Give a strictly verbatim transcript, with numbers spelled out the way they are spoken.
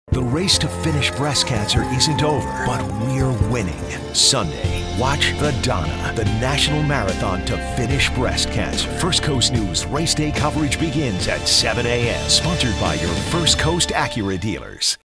The race to finish breast cancer isn't over, but we're winning. Sunday, watch the Donna, the national marathon to finish breast cancer. First Coast News race day coverage begins at seven a m Sponsored by your First Coast Acura dealers.